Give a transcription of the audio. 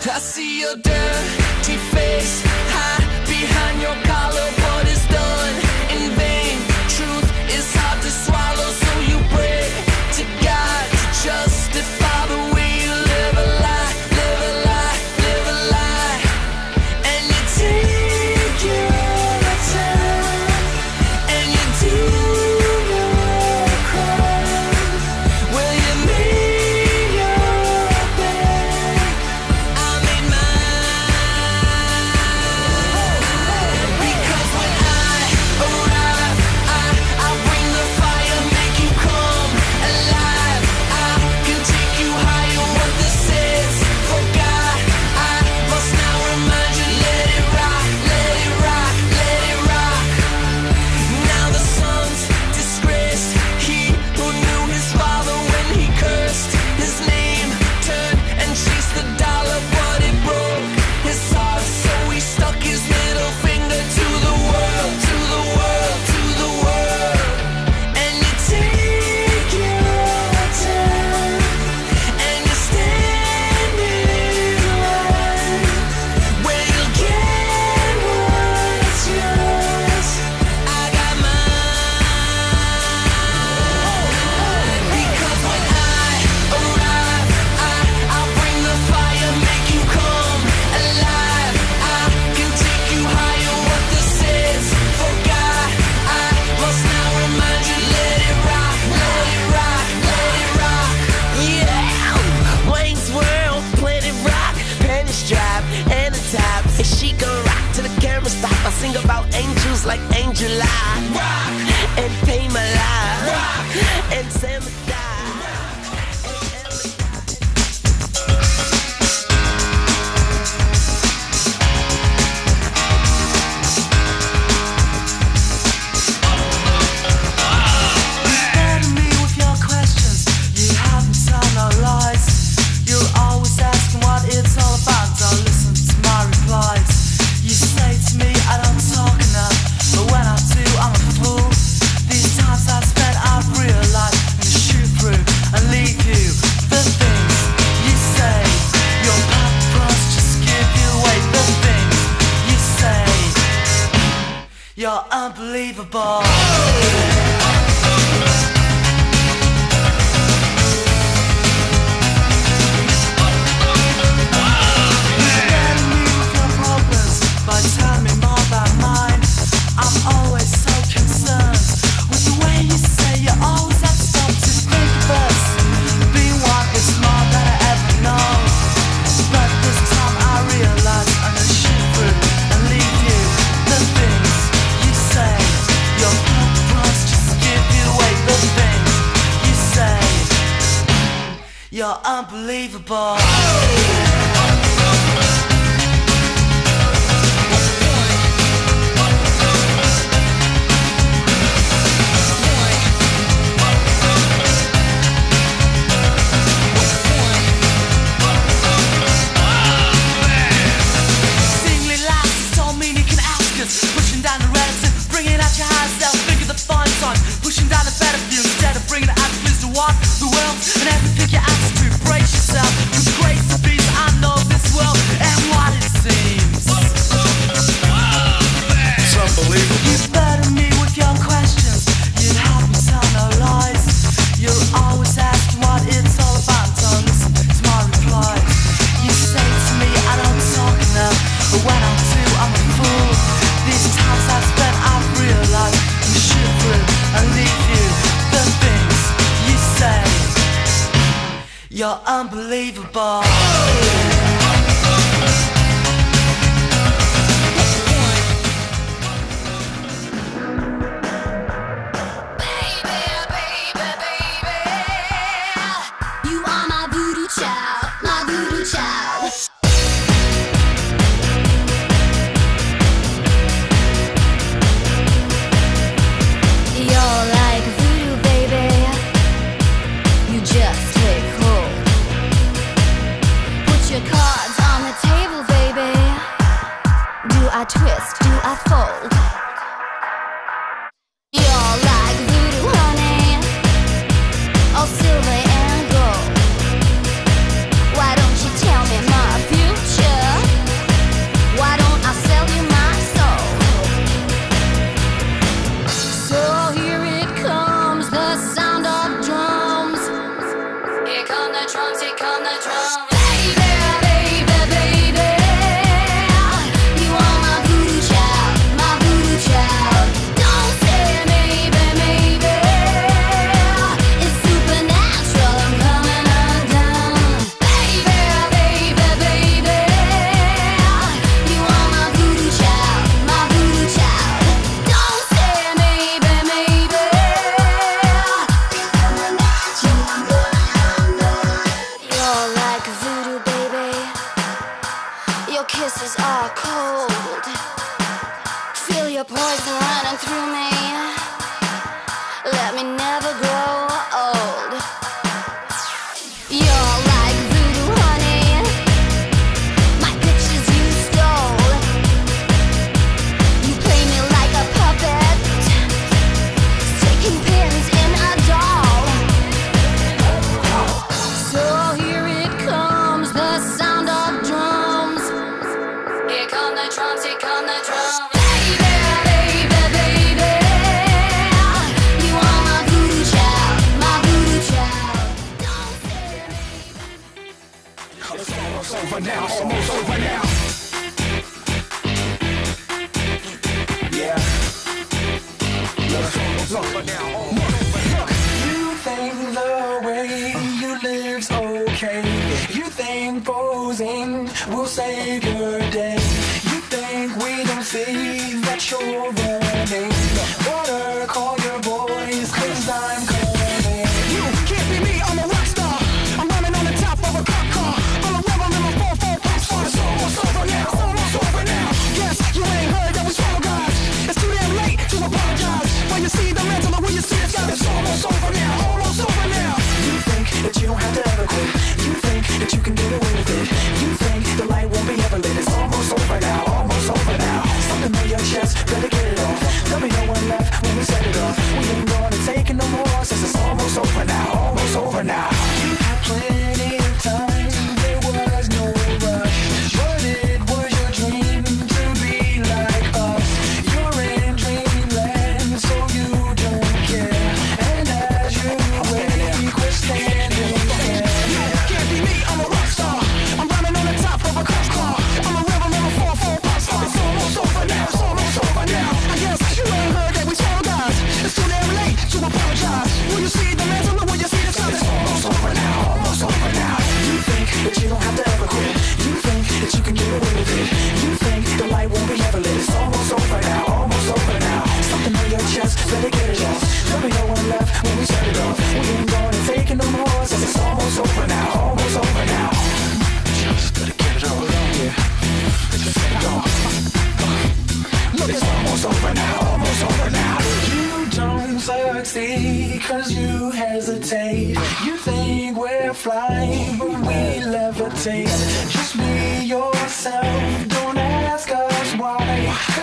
I see your dirty face hide behind your collar, but it's done in vain. Truth is hard to swallow, so you pray to God to justify the way you live a lie, live a lie, live a lie. And you take your time, and you do your crime. Well, you made your bed, I made mine. Because when I arrive, I bring the fire, make you come alive. I can take you higher, what this is. For God, I must now remind you, let it rock, let it rock, let it rock. Now the son's disgraced, he who knew his father when he cursed his name, turned and chased the dollar, but it broke his heart, so he stuck his middle finger to the world, to the world, to the world. And you take your time, and you stand in line, where you'll get what's yours. I got mine. Because when I arrive, I'll bring the fire, make you come alive. I can take you higher, what this is. For God, I must now remind you, let it rock, let it rock, let it rock. Yeah, Wayne's World, Planet Rock, Penny's Drop, and the top. And she gon' rock till the camera stop. I sing about angels like Angel Eye, rock, and Pay My Life, rock, and Sam Me with your questions, you haven't told no lies. You're always asking what it's all about. Don't listen to my replies. You say to me I don't talk enough, but when I do I'm a fool. These times I've spent I've realized I'm gonna shoot through and leave you. The things you say, your purpose just give you away. The things you say, you're unbelievable. By telling me more about mine, I'm always so concerned with the way you say you always have to stop to think of us. Being one is more than I ever know, but this time I realize I'm gonna shoot through and leave you. The things you say, your purpose just give you away. The things you say, you're unbelievable. Singly laughs, don't mean you can ask us. Pushing down the reticent, bringing out your higher self, figure the fine sign. Pushing down the better view instead of bringing out the clues to what the world and every pick your attitude. Brace yourself, with grace and peace. I know this world and what it seems. It's unbelievable. You burden me with your questions, you haven't told no lies. You're always asking what it's all about. Don't listen to my replies. You say to me I don't talk enough, but when I do I'm a fool. These times I've spent I've realized I'm gonna shoot through and leave you. The things you say, you're unbelievable. You are my voodoo child, my voodoo child. You're like voodoo, baby. You just take hold. Put your cards on the table, baby. Do I twist? Do I fold? You're like voodoo, honey. Oh, silver and gold. Why don't you tell me my future? poison running through me. Let me never grow old. You're like voodoo, honey. My pictures you stole. You play me like a puppet, sticking pins in a doll. So here it comes, the sound of drums. Here come the drums, here come the drums. Baby, baby, baby, you are my voodoo child, my voodoo child. Don't say It's almost over now, almost over now. Yeah. Look, it's over now, almost over now. You think the way you live's okay. You think posing will save your day. You think we don't see that you're running. Water, call your boys, 'cause I'm coming. You can't be me, I'm a rock star. I'm running on the top of a cop car. I'm a rebel in my 4-4 pop star. It's almost over now, almost over now. Yes, you ain't heard that we swallow guys. It's too damn late to apologize. When you see the mantle or when you see the sky, it's almost over now, almost over now. You think that you don't have to ever quit. You think that you can get away with it. You think the light won't be ever lit. It's almost over now, almost over now. Something on your chest, better get it off. There'll be no one left when we set it off. We ain't gonna take it no more, since it's almost over now, almost over now. You had plenty of time, there was no rush. But it was your dream to be like us. You're in dreamland, so you don't care. And as you wake, we're standing there. You can't be me, I'm a rock star. I'm running on the top of a cop car. I'm a rebel in my 4-4 pop star. It's almost over now, it's almost over now. I guess you ain't heard that we swallow guys. It's too damn late to apologize. When you see the mantle or when you see the sun, it's almost over now, almost over now. You think that you don't have to ever quit. You think that you can get away with it. You think the light won't be ever lit. It's almost over now, almost over now. Something on your chest, better get it off. There'll be no one left when we set it off. We ain't gonna take it no more, since it's almost over now, almost over now. Just better get it off. Yeah, just set it off. Look, it's almost over now, almost over now. You don't succeed 'cause you hesitate. You think we're flying, but we levitate. Just be yourself, don't ask us why.